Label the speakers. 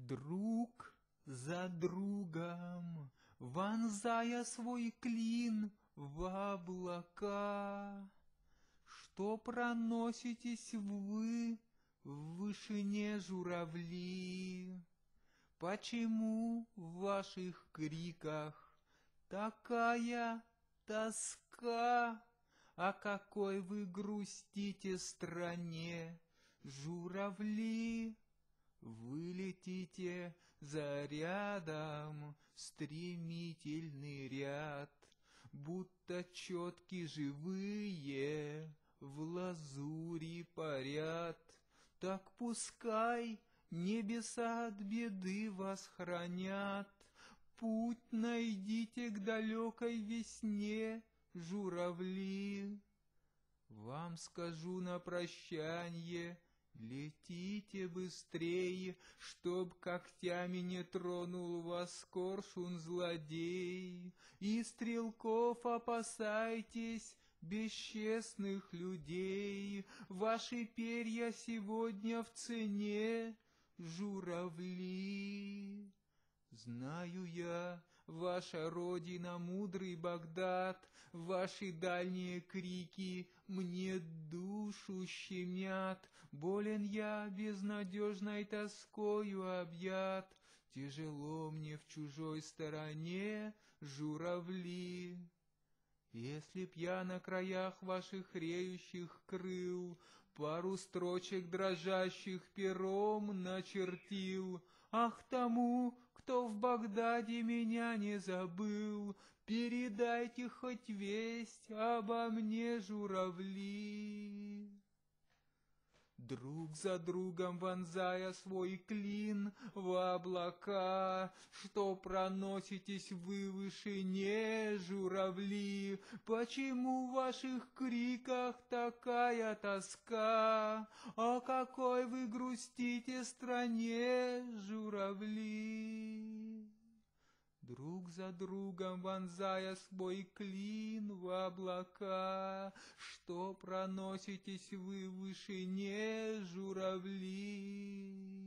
Speaker 1: Друг за другом, вонзая свой клин в облака, что проноситесь вы в вышине, журавли? Почему в ваших криках такая тоска? О какой вы грустите стране, журавли? Вы летите за рядом, стремительный ряд, будто четки живые в лазури парят. Так пускай небеса от беды вас хранят, путь найдите к далекой весне, журавли. Вам скажу на прощанье: летите быстрее, чтоб когтями не тронул вас коршун-злодей. И стрелков опасайтесь, бесчестных людей, ваши перья сегодня в цене, журавли. Знаю я, ваша родина, мудрый Багдад, ваши дальние крики мне душу щемят. Болен я безнадежной тоскою объят, тяжело мне в чужой стороне, журавли. Если б я на краях ваших реющих крыл пару строчек дрожащих пером начертил, ах, тому, кто в Багдаде меня не забыл, передайте хоть весть обо мне, журавли. Друг за другом вонзая свой клин в облака, что проноситесь вы в вышине, журавли? Почему в ваших криках такая тоска? О какой вы грустите стране, журавли? Друг за другом вонзая свой клин в облака, что проноситесь вы в вышине, журавли?